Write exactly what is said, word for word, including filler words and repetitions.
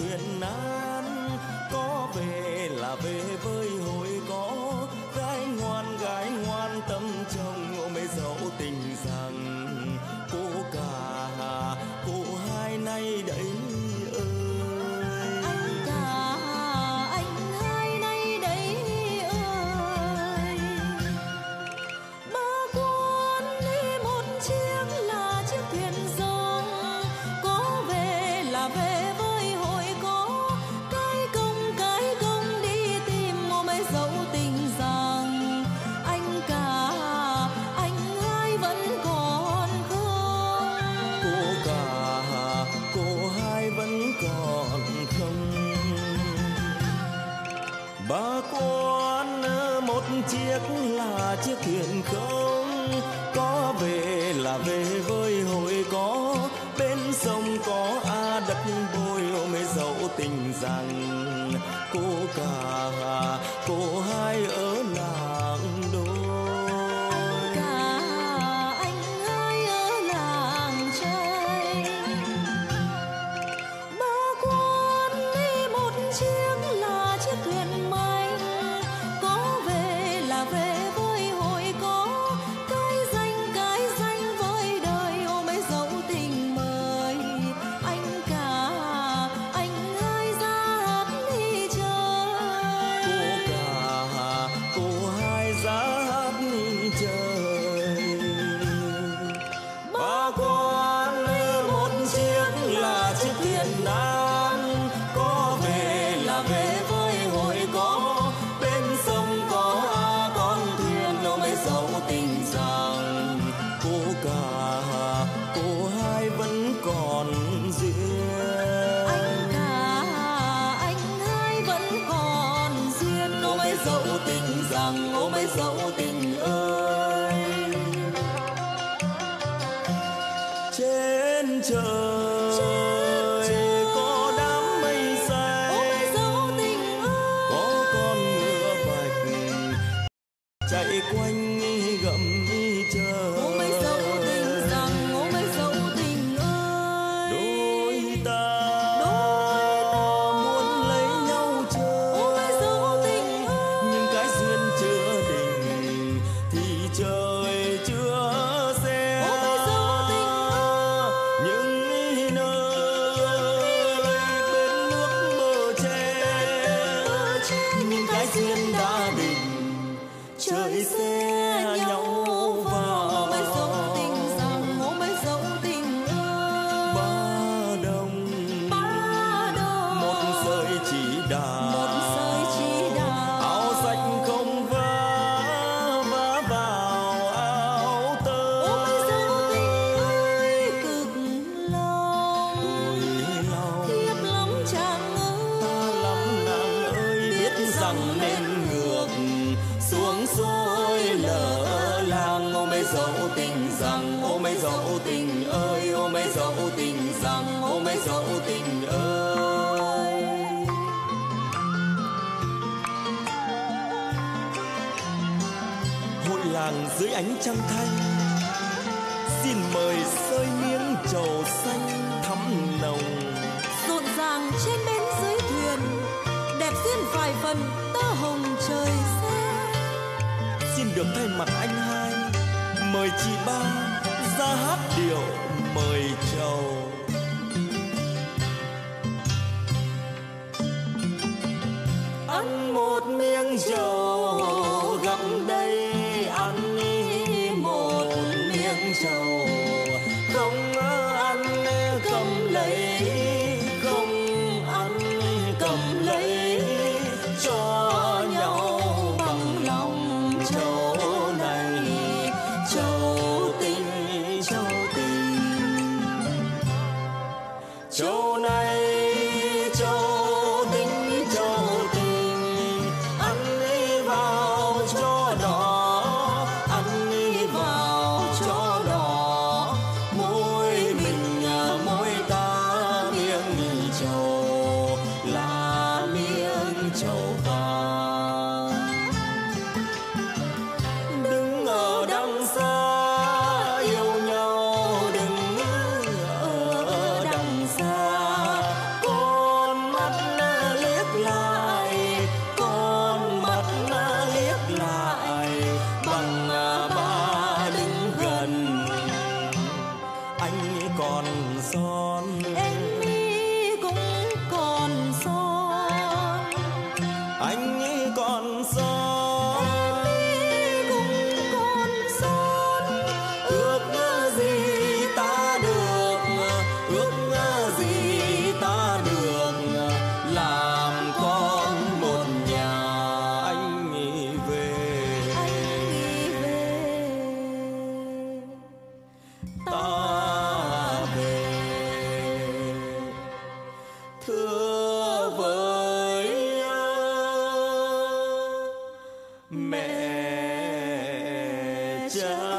thuyền nan. Có về là về với hồi có, gái ngoan gái ngoan tâm chồng ngộ mấy dấu tình rằng. Cô cả cô hai nay đấy ơi, anh cả anh hai nay đấy ơi. Ba con đi một chiếc là chiếc thuyền rong, có về là về với hồi có, cái công cái công đi tìm một mấy dấu tình rằng. Anh cả anh hai vẫn còn không? cô cả cô hai vẫn còn không? Ba con một chiếc là chiếc thuyền không, có về là về với hồi có, bên sông có a đất bồi mấy dấu tình rằng. Cô cả cô hai ở làng đôi, Cả anh hai ở làng trai. Ba con đi một chiếc là chiếc thuyền manh, có về là về với hồi có, cái danh cái danh với đời ô mấy dấu tình mời. Anh cả anh hai ra hát đi chơi, cô cả cô hai ra hát đi chơi. Ba con một chiếc là chiếc thuyền nan, có về là về với hồi có, bên sông có a con thuyền nô mấy dấu tình rằng. Cô cả cô hai vẫn còn duyên, anh cả anh hai vẫn còn duyên. Ô mấy dấu tình rằng, ô mấy dấu tình ơi. trên trời có đám mây xanh, Ô mấy dấu tình ơi. có con ngựa bạch chạy quanh gầm chờ. Ô mấy dấu tình rằng, ô mấy dấu tình ơi. Đôi ta Đôi ta muốn lấy nhau chơi, ô mấy dấu tình ơi. nhưng cái duyên chưa định thì trời chưa xem. Ô mấy dấu tình ơi. Những nơi bên nước bờ tre, nhưng cái duyên đã định trời sẽ nhau vào. Ô mấy dấu tình rằng, ô mấy dấu tình ơi. Ba đông Ba đông một sợi chỉ đà, một sợi chỉ đà. áo xanh không vá vá vào áo tơ. Ô mấy dấu tình ơi cực lòng, Ôi lòng thiếp lắm chàng ta ơi. lắm nàng ơi, biết rằng nên ngược xuống xuôi lỡ làng. Ô mấy dấu tình rằng, ô mấy dấu tình ơi, ô mấy dấu tình rằng, ô mấy dấu tình ơi. Hội làng dưới ánh trăng thanh, xin mời sơi miếng trầu xanh thắm nồng. Rộn ràng trên bến dưới thuyền, đẹp duyên vài phần tơ hồng trời xe. Xin được thay mặt anh hai mời chị ba ra hát điệu mời chầu. Ăn một miếng trầu gặp đây, ăn đi một miếng trầu. Không ăn cầm lấy, không ăn cầm lấy, cho nhau bằng lòng. Trầu này trầu tình, trầu tình, trầu này trầu tình, trầu tình. Ăn đi vào cho đỏ, ăn đi vào cho đỏ. mẹ cha.